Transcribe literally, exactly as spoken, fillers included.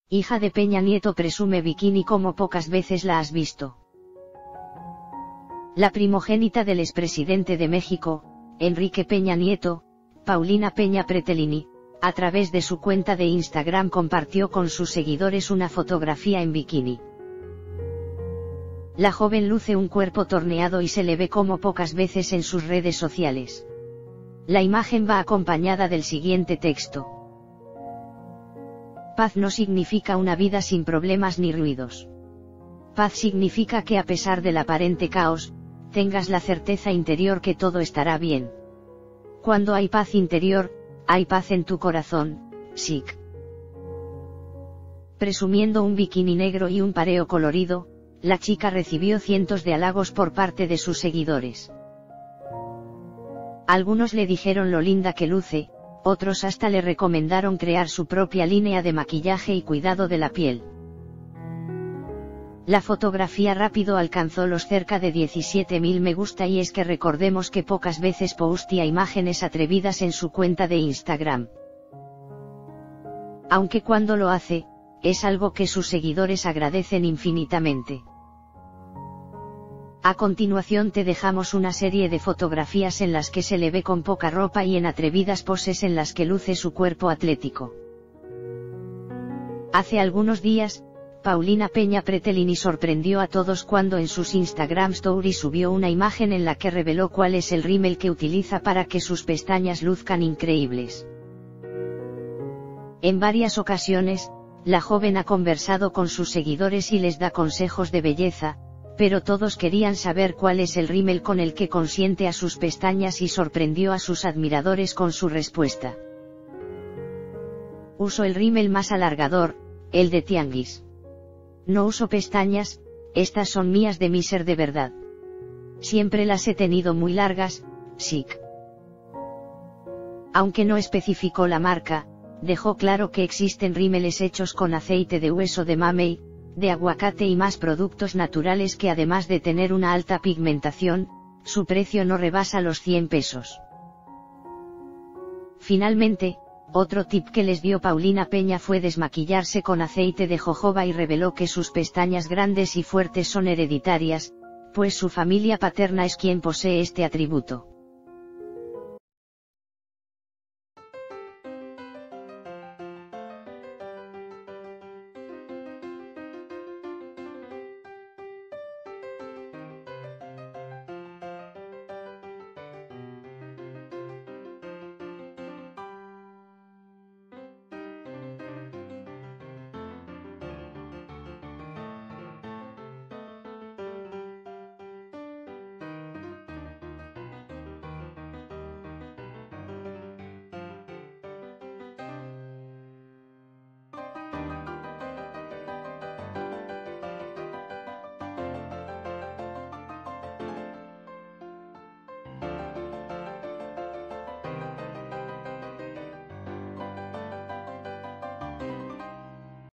Hija de Peña Nieto presume bikini como pocas veces la has visto. La primogénita del expresidente de México, Enrique Peña Nieto, Paulina Peña Pretelini, a través de su cuenta de Instagram compartió con sus seguidores una fotografía en bikini. La joven luce un cuerpo torneado y se le ve como pocas veces en sus redes sociales. La imagen va acompañada del siguiente texto. Paz no significa una vida sin problemas ni ruidos. Paz significa que a pesar del aparente caos, tengas la certeza interior que todo estará bien. Cuando hay paz interior, hay paz en tu corazón, S I C. Presumiendo un bikini negro y un pareo colorido, la chica recibió cientos de halagos por parte de sus seguidores. Algunos le dijeron lo linda que luce, otros hasta le recomendaron crear su propia línea de maquillaje y cuidado de la piel. La fotografía rápido alcanzó los cerca de diecisiete mil me gusta y es que recordemos que pocas veces postea imágenes atrevidas en su cuenta de Instagram. Aunque cuando lo hace, es algo que sus seguidores agradecen infinitamente. A continuación te dejamos una serie de fotografías en las que se le ve con poca ropa y en atrevidas poses en las que luce su cuerpo atlético. Hace algunos días, Paulina Peña Pretelini sorprendió a todos cuando en sus Instagram Stories subió una imagen en la que reveló cuál es el rímel que utiliza para que sus pestañas luzcan increíbles. En varias ocasiones, la joven ha conversado con sus seguidores y les da consejos de belleza, pero todos querían saber cuál es el rímel con el que consiente a sus pestañas y sorprendió a sus admiradores con su respuesta. Uso el rímel más alargador, el de Tianguis. No uso pestañas, estas son mías de mi ser de verdad. Siempre las he tenido muy largas, S I C. Aunque no especificó la marca, dejó claro que existen rímeles hechos con aceite de hueso de mamey, de aguacate y más productos naturales que además de tener una alta pigmentación, su precio no rebasa los cien pesos. Finalmente, otro tip que les dio Paulina Peña fue desmaquillarse con aceite de jojoba y reveló que sus pestañas grandes y fuertes son hereditarias, pues su familia paterna es quien posee este atributo.